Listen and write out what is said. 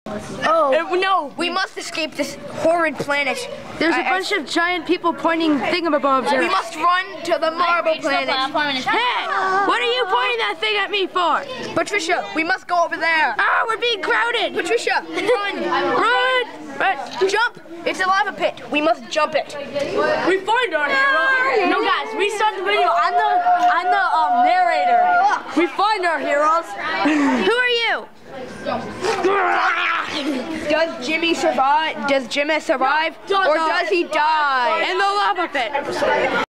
Oh. No, we must escape this horrid planet. There's a bunch of giant people pointing thingamabobs. We must run to the marble planet. Hey, what are you pointing that thing at me for? Patricia, we must go over there. Ah, we're being crowded. Patricia, run. Run. Jump. It's a lava pit. We must jump it. We find our hero. No, guys, we start the video. I'm the narrator. We find our heroes. Who are you? Does Jimmeh survive? Does Jimmeh survive? Or does he die? In the lava pit.